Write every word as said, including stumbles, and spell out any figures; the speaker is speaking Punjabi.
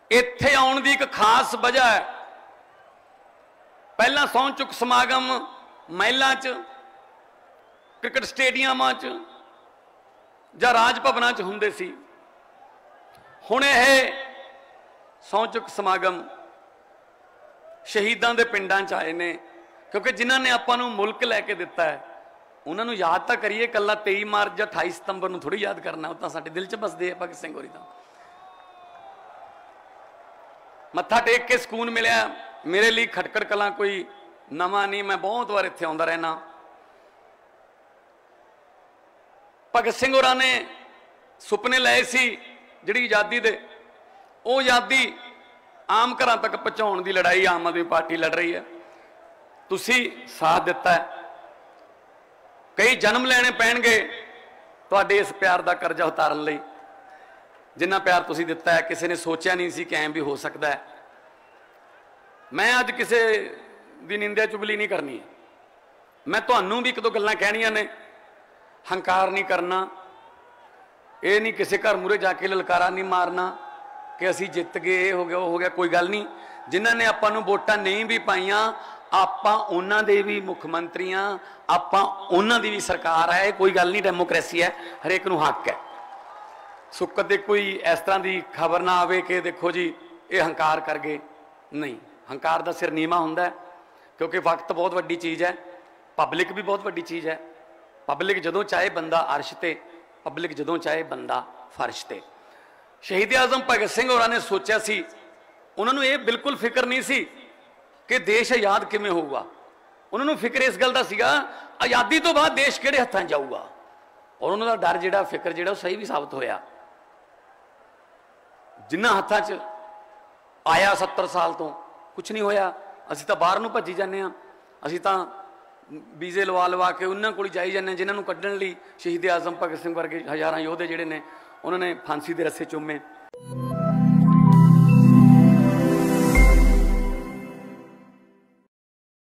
ਇੱਥੇ ਆਉਣ ਦੀ ਇੱਕ ਖਾਸ ਵਜ੍ਹਾ ਹੈ। ਪਹਿਲਾਂ ਸਹੁੰ ਚੁੱਕ ਸਮਾਗਮ ਮਹਿਲਾਂ 'ਚ, ਕ੍ਰਿਕਟ ਸਟੇਡੀਅਮਾਂ 'ਚ ਜਾਂ ਰਾਜ ਭਵਨਾਂ 'ਚ ਹੁੰਦੇ ਸੀ। ਹੁਣ ਇਹ ਸਹੁੰ ਚੁੱਕ ਸਮਾਗਮ ਸ਼ਹੀਦਾਂ ਦੇ ਪਿੰਡਾਂ 'ਚ ਆਏ ਨੇ, ਕਿਉਂਕਿ ਜਿਨ੍ਹਾਂ ਨੇ ਆਪਾਂ ਨੂੰ ਮੁਲਕ ਲੈ ਕੇ ਦਿੱਤਾ ਹੈ ਉਹਨਾਂ ਨੂੰ ਯਾਦ ਤਾਂ ਕਰੀਏ। ਇਕੱਲਾ ਤੇਈ ਮਾਰਚ ਜਾਂ ਅਠਾਈ ਸਤੰਬਰ ਨੂੰ ਥੋੜ੍ਹੀ ਯਾਦ ਕਰਨਾ, ਉਹ ਤਾਂ ਸਾਡੇ ਦਿਲ 'ਚ ਬਸਦੇ ਆ ਭਗਤ ਸਿੰਘ ਹੋਰੀ। ਤਾਂ ਮੱਥਾ ਟੇਕ ਕੇ ਸਕੂਨ ਮਿਲਿਆ। ਮੇਰੇ ਲਈ ਖਟਕੜ ਕਲਾਂ ਕੋਈ ਨਵਾਂ ਨਹੀਂ, ਮੈਂ ਬਹੁਤ ਵਾਰ ਇੱਥੇ ਆਉਂਦਾ ਰਹਿਣਾ। ਭਗਤ ਸਿੰਘ ਹੋਰਾਂ ਨੇ ਸੁਪਨੇ ਲਏ ਸੀ ਜਿਹੜੀ ਆਜ਼ਾਦੀ ਦੇ, ਉਹ ਆਜ਼ਾਦੀ ਆਮ ਘਰਾਂ ਤੱਕ ਪਹੁੰਚਾਉਣ ਦੀ ਲੜਾਈ ਆਮ ਆਦਮੀ ਪਾਰਟੀ ਲੜ ਰਹੀ ਹੈ। ਤੁਸੀਂ ਸਾਥ ਦਿੱਤਾ ਹੈ। ਕਈ ਜਨਮ ਲੈਣੇ ਪੈਣਗੇ ਤੁਹਾਡੇ ਇਸ ਪਿਆਰ ਦਾ ਕਰਜ਼ਾ ਉਤਾਰਨ ਲਈ, ਜਿੰਨਾ ਪਿਆਰ ਤੁਸੀਂ ਦਿੱਤਾ ਹੈ। ਕਿਸੇ ਨੇ ਸੋਚਿਆ ਨਹੀਂ ਸੀ ਕਿ ਐਂ ਵੀ ਹੋ ਸਕਦਾ ਹੈ। ਮੈਂ ਅੱਜ ਕਿਸੇ ਦੀ ਨਿੰਦਿਆ ਚੁਗਲੀ ਨਹੀਂ ਕਰਨੀ ਹੈ। ਮੈਂ ਤੁਹਾਨੂੰ ਵੀ ਇੱਕ ਦੋ ਗੱਲਾਂ ਕਹਿਣੀਆਂ ਨੇ। ਹੰਕਾਰ ਨਹੀਂ ਕਰਨਾ, ਇਹ ਨਹੀਂ ਕਿਸੇ ਘਰ ਮੂਹਰੇ ਜਾ ਕੇ ਲਲਕਾਰਾ ਨਹੀਂ ਮਾਰਨਾ ਕਿ ਅਸੀਂ ਜਿੱਤ ਗਏ, ਇਹ ਹੋ ਗਿਆ, ਉਹ ਹੋ ਗਿਆ। ਕੋਈ ਗੱਲ ਨਹੀਂ। ਜਿਨ੍ਹਾਂ ਨੇ ਆਪਾਂ ਨੂੰ ਵੋਟਾਂ ਨਹੀਂ ਵੀ ਪਾਈਆਂ, ਆਪਾਂ ਉਹਨਾਂ ਦੇ ਵੀ ਮੁੱਖ ਮੰਤਰੀਆਂ, ਆਪਾਂ ਉਹਨਾਂ ਦੀ ਵੀ ਸਰਕਾਰ ਹੈ। ਕੋਈ ਗੱਲ ਨਹੀਂ, ਡੈਮੋਕ੍ਰੇਸੀ ਹੈ, ਹਰੇਕ ਨੂੰ ਹੱਕ ਹੈ। ਸੋ ਕਦੇ ਕੋਈ ਇਸ ਤਰ੍ਹਾਂ ਦੀ ਖਬਰ ਨਾ ਆਵੇ ਕਿ ਦੇਖੋ ਜੀ ਇਹ ਹੰਕਾਰ ਕਰ ਗਏ। ਨਹੀਂ, ਹੰਕਾਰ ਦਾ ਸਿਰ ਨੀਵਾਂ ਹੁੰਦਾ ਹੈ, ਕਿਉਂਕਿ ਵਕਤ ਬਹੁਤ ਵੱਡੀ ਚੀਜ਼ ਹੈ, ਪਬਲਿਕ ਵੀ ਬਹੁਤ ਵੱਡੀ ਚੀਜ਼ ਹੈ। ਪਬਲਿਕ ਜਦੋਂ ਚਾਹੇ ਬੰਦਾ ਅਰਸ਼ ਤੇ, ਪਬਲਿਕ ਜਦੋਂ ਚਾਹੇ ਬੰਦਾ ਫਰਸ਼ ਤੇ। ਸ਼ਹੀਦ ਆਜ਼ਮ ਭਗਤ ਸਿੰਘ ਹੋਰਾਂ ਨੇ ਸੋਚਿਆ ਸੀ, ਉਹਨਾਂ ਨੂੰ ਇਹ ਬਿਲਕੁਲ ਫਿਕਰ ਨਹੀਂ ਸੀ ਕਿ ਦੇਸ਼ ਆਜ਼ਾਦ ਕਿਵੇਂ ਹੋਊਗਾ। ਉਹਨਾਂ ਨੂੰ ਫਿਕਰ ਇਸ ਗੱਲ ਦਾ ਸੀਗਾ ਆਜ਼ਾਦੀ ਤੋਂ ਬਾਅਦ ਦੇਸ਼ ਕਿਹੜੇ ਹੱਥਾਂ 'ਚ ਜਾਊਗਾ। ਔਰ ਉਹਨਾਂ ਦਾ ਡਰ ਜਿਹੜਾ, ਫਿਕਰ ਜਿਹੜਾ, ਉਹ ਸਹੀ ਵੀ ਸਾਬਤ ਹੋਇਆ। ਜਿਨ੍ਹਾਂ ਹੱਥਾਂ 'ਚ ਆਇਆ ਸੱਤਰ ਸਾਲ ਤੋਂ ਕੁਛ ਨਹੀਂ ਹੋਇਆ। ਅਸੀਂ ਤਾਂ ਬਾਹਰ ਨੂੰ ਭੱਜੀ ਜਾਂਦੇ ਹਾਂ। ਅਸੀਂ ਤਾਂ ਵੀਜ਼ੇ ਲਵਾ ਲਵਾ ਕੇ ਉਹਨਾਂ ਕੋਲ ਜਾਈ ਜਾਂਦੇ ਹਾਂ ਜਿਨ੍ਹਾਂ ਨੂੰ ਕੱਢਣ ਲਈ ਸ਼ਹੀਦ ਆਜ਼ਮ ਭਗਤ ਸਿੰਘ ਵਰਗੇ ਹਜ਼ਾਰਾਂ ਯੋਧੇ ਜਿਹੜੇ ਨੇ ਉਹਨਾਂ ਨੇ ਫਾਂਸੀ ਦੇ ਰੱਸੇ ਚੁੰਮੇ।